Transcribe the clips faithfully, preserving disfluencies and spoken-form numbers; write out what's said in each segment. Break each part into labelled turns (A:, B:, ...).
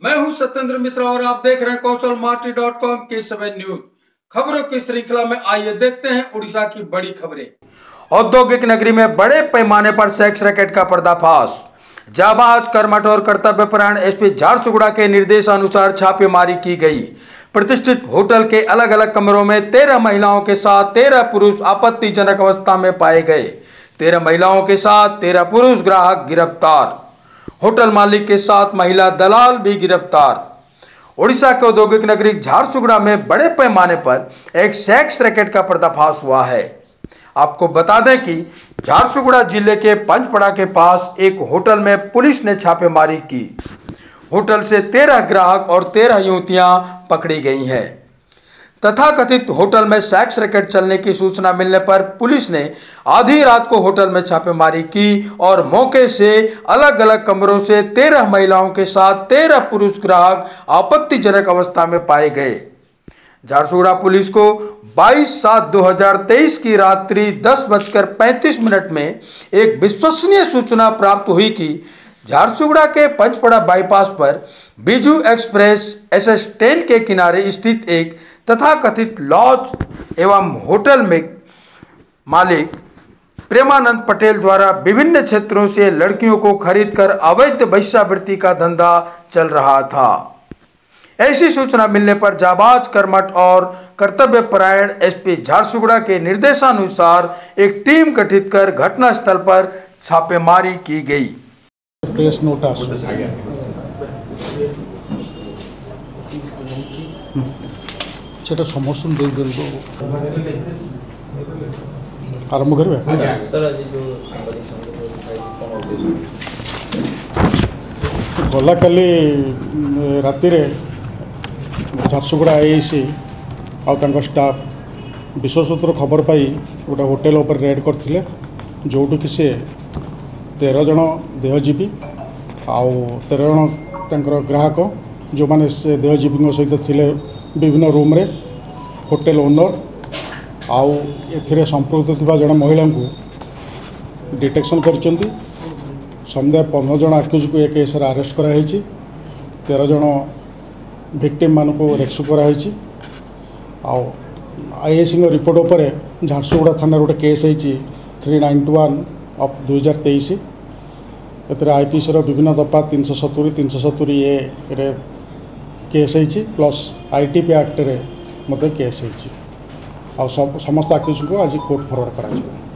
A: मैं हूं सत्येंद्र मिश्रा और आप देख रहे हैं कौशल मार्टी डॉट कॉम की समय न्यूज। खबरों की श्रृंखला में आइए देखते हैं उड़ीसा की बड़ी खबरें। औद्योगिक नगरी में बड़े पैमाने पर सेक्स रैकेट का पर्दाफाश। जाबाज कर्मठ और कर्तव्यपरायण एसपी झारसुगुड़ा के निर्देशानुसार छापेमारी की गई। प्रतिष्ठित होटल के अलग अलग कमरों में तेरह महिलाओं के साथ तेरह पुरुष आपत्तिजनक अवस्था में पाए गए। तेरह महिलाओं के साथ तेरह पुरुष ग्राहक गिरफ्तार। होटल मालिक के साथ महिला दलाल भी गिरफ्तार। ओडिशा के औद्योगिक नगरी झारसुगुड़ा में बड़े पैमाने पर एक सेक्स रैकेट का पर्दाफाश हुआ है। आपको बता दें कि झारसुगुड़ा जिले के पंचपड़ा के पास एक होटल में पुलिस ने छापेमारी की। होटल से तेरह ग्राहक और तेरह युवतियां पकड़ी गई हैं। तथाकथित होटल में सेक्स रैकेट चलने की सूचना मिलने पर पुलिस ने आधी रात को होटल में छापेमारी की और मौके से अलग अलग कमरों से तेरह महिलाओं के साथ तेरह पुरुष ग्राहक आपत्तिजनक अवस्था में पाए गए। झारसुगुड़ा पुलिस को बाईस सात दो हजार तेईस की रात्रि दस बजकर पैंतीस मिनट में एक विश्वसनीय सूचना प्राप्त हुई कि झारसुगुड़ा के पंचपड़ा बाईपास पर Biju express S S ten के किनारे स्थित एक तथाकथित लॉज एवं होटल में मालिक प्रेमानंद पटेल द्वारा विभिन्न क्षेत्रों से लड़कियों को खरीदकर अवैध वेश्यावृत्ति का धंधा चल रहा था। ऐसी सूचना मिलने पर जाबाज कर्मठ और कर्तव्यपरायण एसपी झारसुगुड़ा के निर्देशानुसार एक टीम गठित कर घटनास्थल पर छापेमारी की गई।
B: प्रेस नोट सेटा समस्त दे दिंतु आरंभ करेंगे। गला काली राति झारसुगुड़ा आईआईसी आउ स्टाफ विश्वसूत्र खबर पाई गोटे होटेल उपर रेड करते जोटू कि सी तेरह जन देहजीवी आउ तेरह जन ग्राहक जो मैंने से देहजीवी सहित थिले विभिन्न रूम रे होटेल ओनर आउ ए संपृक्त थिबा जन महिला को डिटेक्शन करचंती। समुदाय पंद्रह जन आक्यूज को एक केस अरेस्ट कराई। तेरह जन विक्टिम मान को रेस्क्यू कराई। आउ आईआईसी रिपोर्ट उपर झारसुगुड़ा थाना गोटे केस होती थ्री नाइंटी वन अफ दुई हजार तेईस आईपीसी विभिन्न दफा तीन सौ सतुरी तीन सौ सतुरी ए रे केस होती प्लस आईटीपी एक्ट रे मते केस होती। आ सब समस्त आक्यूज को आज कोर्ट फरवर्ड करा।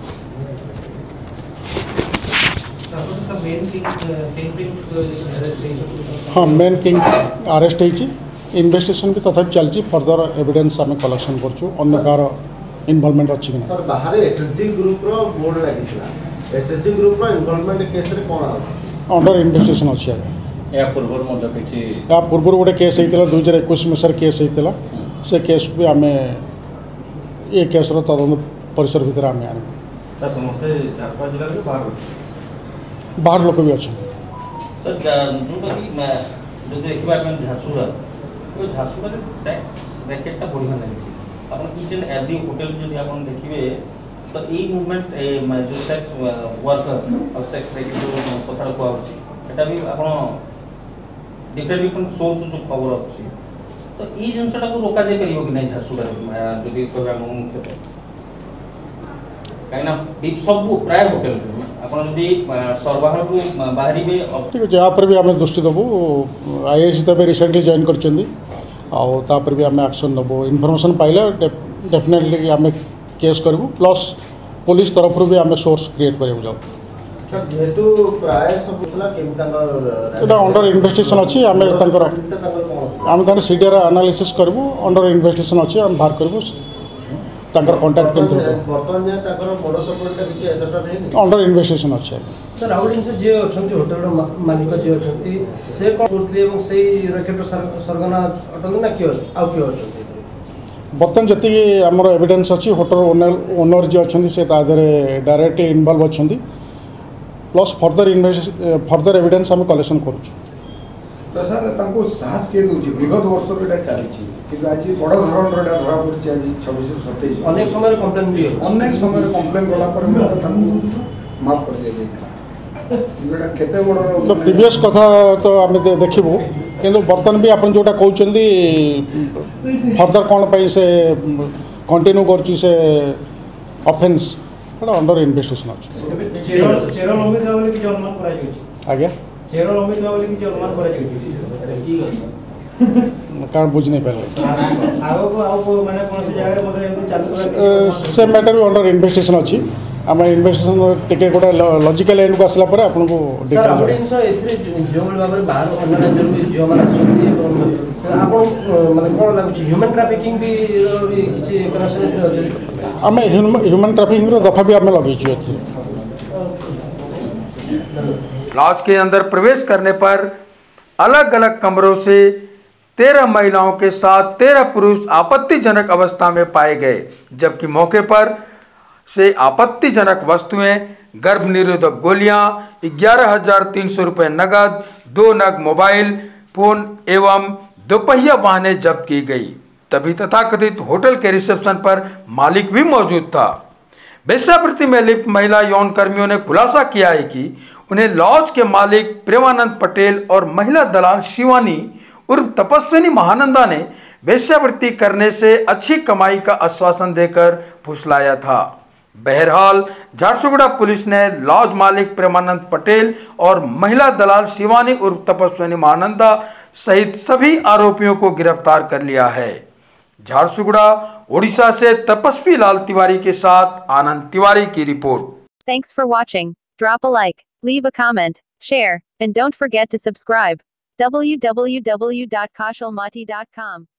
B: हाँ मेन किंग अरेस्ट होती। इन्वेस्टिगेशन भी तथा चलती। फर्दर एविडेंस आम कलेक्शन करछु अन्य कार इन्वॉल्वमेंट अच्छी कि सर बाहर एसएसजी ग्रुप रो बोर्ड लागितला। एसएसजी ग्रुप रो इन्वॉल्वमेंट केस रे कोन अंडर इन्वेस्टिगेशन अच्छी है। या पूर्व मध्य किछि या पूर्व गोटे केस होता दुई हजार इक्कीस मसीह केस होता से केस भी आम ये केस तदंत परिसर भितर आम आने बाहर लोक भी अच्छा
C: सर जो देखा झारसुगुड़ा तो झारसुगुड़ा सेक्स रैकेटा बढ़िया लगी आप इच एंड एवरी होटेल जो आप देखिए तो यही मुवमेंट जो सेक्स वर्कर और सेक्स रैकेट जो कथा कहूँ भी आप डिफरेंट डिफरेंट सोर्स जो खबर अच्छी तो ये जिनसा को रोका जाए कि नहीं झारसुगुड़ा जो कह मुख्यतः कहीं सब प्राय होटेल आप सरबाहर को बाहर
B: ठीक है यहाँ पर भी आम दृष्टि देवु। आईआईसी तो रिसेंटली जॉइन कर भी आम एक्शन देवु। इनफॉरमेशन पाइले डेफिनेटली आम केस करूँ प्लस पुलिस तरफ भी आम सोर्स क्रिएट करा जाऊ। अंडर इन्वेस्टिगेशन अच्छी आम आम सीडीआर एनालिसिस करूँ अंडर इन्वेस्टिगेशन अच्छी आम बाहर करूँ कांटेक्ट अंडर इन्वेस्टिगेशन अच्छे
D: सर आउ जिन जी अच्छा होटेल मालिक जी अच्छे से कौन करते एवं से रैकेट सरगना अटंती ना किए आउ किए अच्छे
B: बर्तमान जी आमर एविडेंस अच्छी होटेल ओनर ओनर जी अच्छे से डायरेक्टली इनवॉल्व अच्छा plus further invest further evidence आम कलेक्शन करूँ।
E: तो सर तांको साहस के दूची विगत वर्ष एटा चली कि आज बड़ धरण एटा धरा पड़ी आज छब्बीस सत्ताईस
D: अनेक समय कंप्लेन भी
E: अनेक समय कंप्लेन गला पर माफ कर दिया जाता। ଏଇଟା କେତେ ବଡ଼
B: ତ ପ୍ରିଭିୟସ୍ କଥା ତ ଆମେ ଦେ- ଦେଖିବୁ କିନ୍ତୁ ବର୍ତ୍ତମାନ ବି ଆପଣ ଯେଉଁଟା କହୁଛନ୍ତି ଫର୍ଦର କ'ଣ ପାଇଁ ସେ କଣ୍ଟିନ୍ୟୁ କରୁଛି ସେ ଅଫେନ୍ସ ସେଇଟା ଅଣ୍ଡର ଇନଭେଷ୍ଟିଗେସନ୍ ଅଛି
F: ଚେର ଚେର ଲମ୍ବିଥିବା ବୋଲି କିଛି ଅନୁମାନ କରାଯାଉଛି
B: ଆଜ୍ଞା
F: ଚେର ଲମ୍ବିଥିବା ବୋଲି କିଛି ଅନୁମାନ କରାଯାଉଛି
B: କାରଣ ବୁଝି ନାଇଁ ପାରିଲେ
F: ଆଗକୁ ଆଉ କୋଉ ମାନେ କୌଣସି ଜାଗାରେ ମଧ୍ୟ ଏମିତି ଚାଲୁଥିବା
B: ସେ ମ୍ୟାଟର୍ ବି ଅଣ୍ଡର ଇନଭେଷ୍ଟିଗେସନ୍ ଅଛି ଆମେ ଇନଭେଷ୍ଟିଗେସନ୍ ଟିକେ ଗୋଟେ ଲଜିକାଲ୍ ଏଣ୍ଡକୁ ଆସିଲା ପରେ ଆପଣଙ୍କୁ
D: ସାର୍ ଆଉ ଗୋଟେ
B: ଡିଟେଲ୍
D: ଜିନିଷ ଏଥିରେ ଯେଉଁଭଳି ଭାବରେ ବାହାର ଅନ୍ୟ ରାଜ୍ୟରୁ ବି ଝିଅମାନେ ଆସୁଛନ୍ତି ଏବଂ ଆପଣ ମାନେ କ'ଣ ଲାଗୁଛି ହ୍ୟୁମାନ୍ ଟ୍ରାଫିକିଂ ବି କିଛି କନେକ୍ସନ୍ ଏଥିରେ ଅଛି
B: ଆମେ ହ୍ୟୁମାନ୍ ଟ୍ରାଫିକିଂର ଦଫା ବି ଆମେ ଲଗେଇଛୁ ଏଥିରେ
A: लॉज के अंदर प्रवेश करने पर अलग अलग कमरों से तेरह महिलाओं के साथ तेरह पुरुष आपत्तिजनक अवस्था में पाए गए, जबकि मौके पर से आपत्तिजनक वस्तुएं गर्भ निरोधक गोलियां, ग्यारह हजार तीन सौ रुपये नगद, दो नग मोबाइल फोन एवं दोपहिया वाहनें जब्त की गई। तभी तथाकथित होटल के रिसेप्शन पर मालिक भी मौजूद था। वेश्यावृत्ति में लिप्त महिला यौन कर्मियों ने खुलासा किया है कि उन्हें लॉज के मालिक प्रेमानंद पटेल और महिला दलाल शिवानी उर्फ तपस्विनी महानंदा ने वेश्यावृत्ति करने से अच्छी कमाई का आश्वासन देकर फुसलाया था। बहरहाल झारसुगुड़ा पुलिस ने लॉज मालिक प्रेमानंद पटेल और महिला दलाल शिवानी उर्फ तपस्विनी महानंदा सहित सभी आरोपियों को गिरफ्तार कर लिया है। झारसुगुड़ा ओडिशा से तपस्वी लाल तिवारी के साथ आनंद तिवारी की रिपोर्ट।
G: Thanks for watching. Drop a like, leave a comment, share, and don't forget to subscribe. w w w dot kaushal mati dot com